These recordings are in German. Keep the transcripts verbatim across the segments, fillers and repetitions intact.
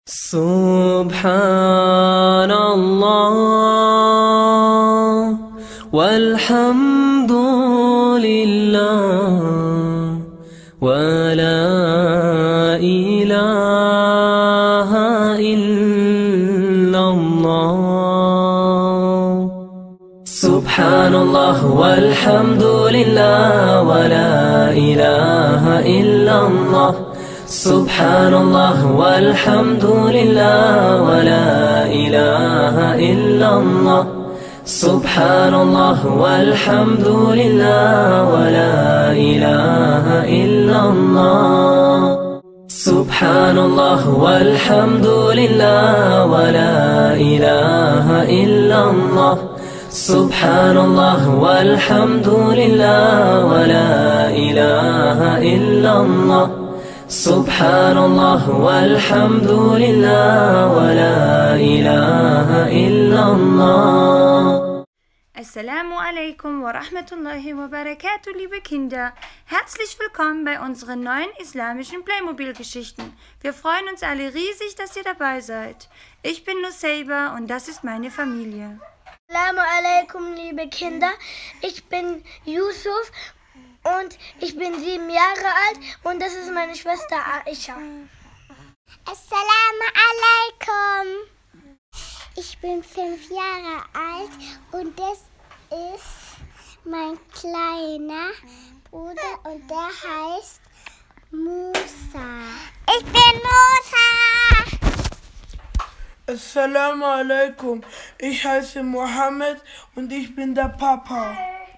سبحان الله والحمد لله ولا إله إلا الله. سبحان الله والحمد لله ولا إله إلا الله. سبحان الله والحمد لله ولا إله إلا الله. سبحان الله والحمد لله ولا إله إلا الله. سبحان الله والحمد لله ولا إله إلا الله. سبحان الله والحمد لله ولا إله إلا الله. سبحان الله والحمد لله ولا إله إلا الله. Assalamu alaikum wa rahmatullahi wa barakatuh, liebe Kinder. Herzlich willkommen bei unseren neuen islamischen Playmobil-Geschichten. Wir freuen uns alle riesig, dass ihr dabei seid. Ich bin Nusayba und das ist meine Familie. Assalamu alaikum, liebe Kinder. Ich bin Yusuf und ich bin sieben Jahre alt und das ist meine Schwester Aisha. Assalamu alaikum. Ich bin fünf Jahre alt und das ist mein kleiner Bruder und der heißt Musa. Ich bin Musa. Assalamu alaikum. Ich heiße Mohammed und ich bin der Papa.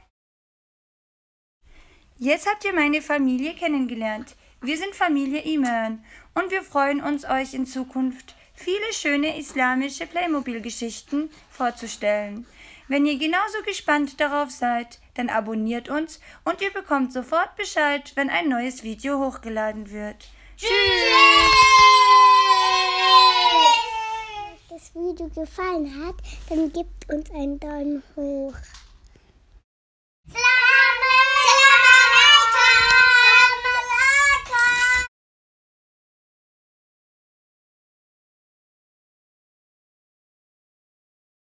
Jetzt habt ihr meine Familie kennengelernt. Wir sind Familie Iman und wir freuen uns, euch in Zukunft viele schöne islamische Playmobil-Geschichten vorzustellen. Wenn ihr genauso gespannt darauf seid, dann abonniert uns und ihr bekommt sofort Bescheid, wenn ein neues Video hochgeladen wird. Tschüss! Wenn das Video gefallen hat, dann gebt uns einen Daumen hoch.